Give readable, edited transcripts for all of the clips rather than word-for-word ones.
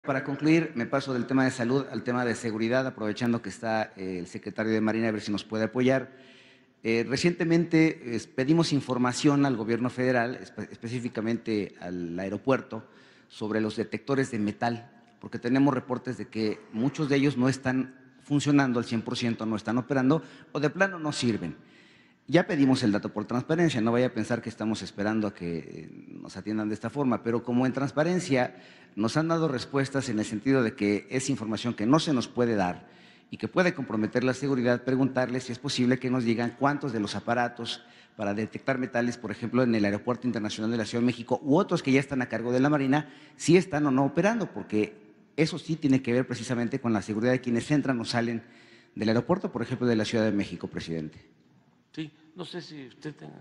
Para concluir, me paso del tema de salud al tema de seguridad, aprovechando que está el secretario de Marina, a ver si nos puede apoyar. Recientemente pedimos información al gobierno federal, específicamente al aeropuerto, sobre los detectores de metal, porque tenemos reportes de que muchos de ellos no están funcionando al 100%, no están operando o de plano no sirven. Ya pedimos el dato por transparencia, no vaya a pensar que estamos esperando a que nos atiendan de esta forma, pero como en transparencia nos han dado respuestas en el sentido de que es información que no se nos puede dar y que puede comprometer la seguridad, preguntarles si es posible que nos digan cuántos de los aparatos para detectar metales, por ejemplo, en el Aeropuerto Internacional de la Ciudad de México u otros que ya están a cargo de la Marina, si están o no operando, porque eso sí tiene que ver precisamente con la seguridad de quienes entran o salen del aeropuerto, por ejemplo, de la Ciudad de México, presidente. Sí, no sé si usted tenga…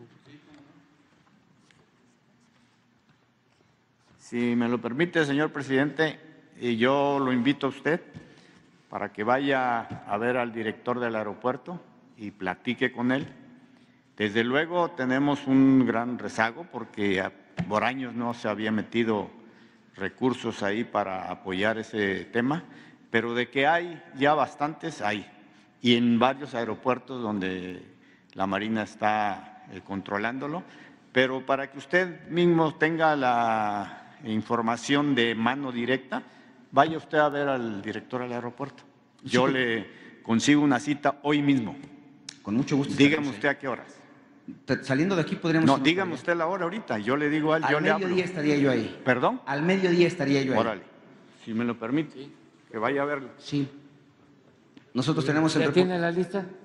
Si me lo permite, señor presidente, yo lo invito a usted para que vaya a ver al director del aeropuerto y platique con él. Desde luego tenemos un gran rezago porque por años no se había metido recursos ahí para apoyar ese tema, pero de que hay ya bastantes, hay. Y en varios aeropuertos donde la Marina está controlándolo, pero para que usted mismo tenga la información de mano directa, vaya usted a ver al director del aeropuerto. Yo le consigo una cita hoy mismo. Con mucho gusto. Dígame usted a qué horas. Saliendo de aquí podríamos… No, dígame usted la hora ahorita, yo le digo a él, yo le hablo. Al mediodía estaría yo ahí. ¿Perdón? Al mediodía estaría yo ahí. Órale, si me lo permite, que vaya a verlo. Sí. Nosotros tenemos el ¿Ya reporte. tiene la lista?